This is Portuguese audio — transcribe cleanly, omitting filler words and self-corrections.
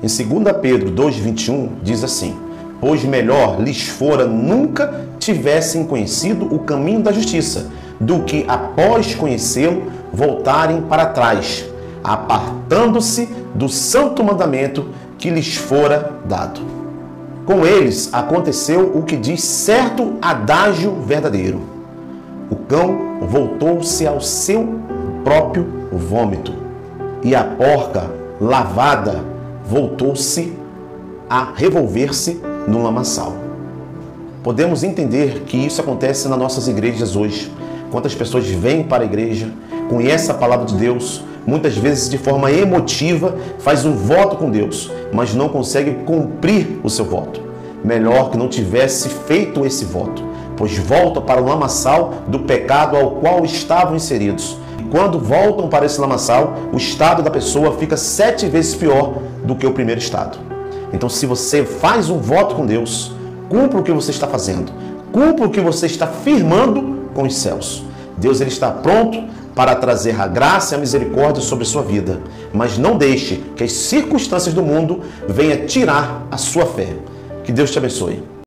Em 2 Pedro 2,21 diz assim: pois melhor lhes fora nunca tivessem conhecido o caminho da justiça, do que após conhecê-lo voltarem para trás, apartando-se do santo mandamento que lhes fora dado. Com eles aconteceu o que diz certo adágio verdadeiro: o cão voltou-se ao seu próprio vômito, e a porca lavada voltou-se a revolver-se no lamaçal. Podemos entender que isso acontece nas nossas igrejas hoje. Quantas pessoas vêm para a igreja, conhecem a palavra de Deus, muitas vezes de forma emotiva, faz um voto com Deus, mas não consegue cumprir o seu voto. Melhor que não tivesse feito esse voto, pois volta para o lamaçal do pecado ao qual estavam inseridos. E quando voltam para esse lamaçal, o estado da pessoa fica 7 vezes pior do que o primeiro estado. Então, se você faz um voto com Deus, cumpra o que você está fazendo, cumpra o que você está firmando com os céus. Deus, ele está pronto para trazer a graça e a misericórdia sobre a sua vida, mas não deixe que as circunstâncias do mundo venham tirar a sua fé. Que Deus te abençoe.